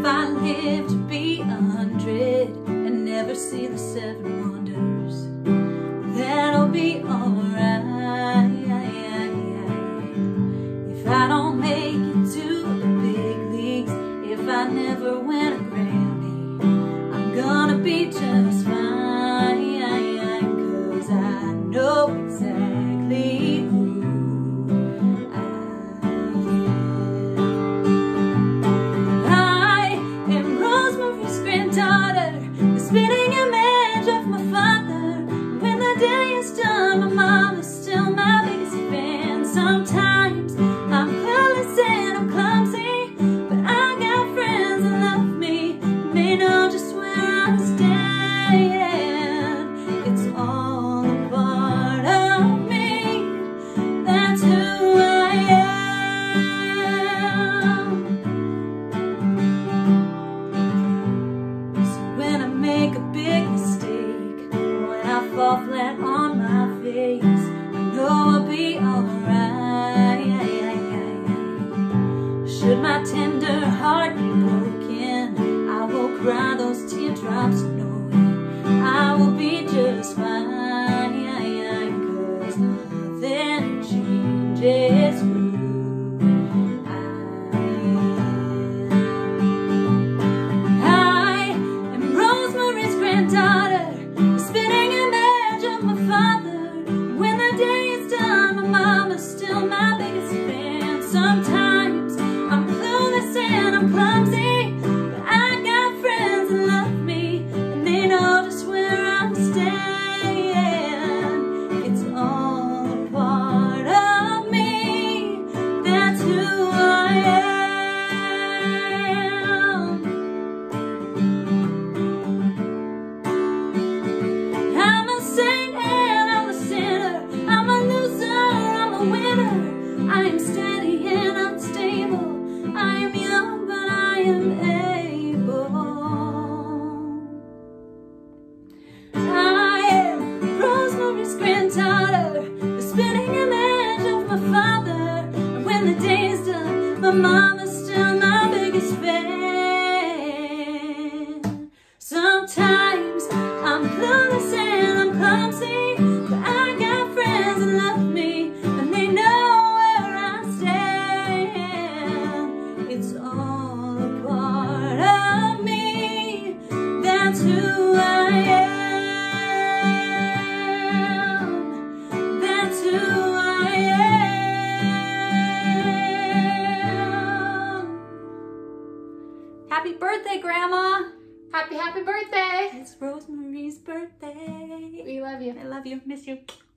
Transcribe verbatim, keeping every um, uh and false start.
if I live to be a hundred and never see the seven wonders, that'll be alright. If I don't make it to the big leagues, if I never win a Grammy, I'm gonna be just fine, 'cause I know exactly who I am. I am Rosemary's granddaughter, the spitting image of my father. When the day is done, my mom is still my biggest fan. Sometimes I'm clueless and I'm clumsy, but I got friends that love me, and they know just where I'm staying. It's all a part of me, that's who I am. So when I make a big mistake, when I fall flat on my face, I know I'll be alright. Should my tender heart be broken, I will cry those teardrops knowing I will be just fine, 'cause nothing changes who I am. I am Rosemary's granddaughter, the spitting image of my father. When the day is done, my mama's still my biggest fan. Sometimes I'm clueless and I'm clumsy, but I got friends that love me, and they know just where I'm staying. It's all a part of me, that's who I am. I'm a saint and I'm a sinner, I'm a loser, I'm a winner. I am steady and unstable, I am young but I am able. I am Rosemary's granddaughter, the spitting image of my father. And when the day is done, my mama's still my biggest fan. Sometimes I'm clueless and I'm clumsy, but I got friends that love me, and they know where I stand. It's all a part of me, that's who I am. That's who I am. Happy birthday, Grandma! Happy, happy birthday! It's Rosemary's birthday. We love you. I love you. Miss you.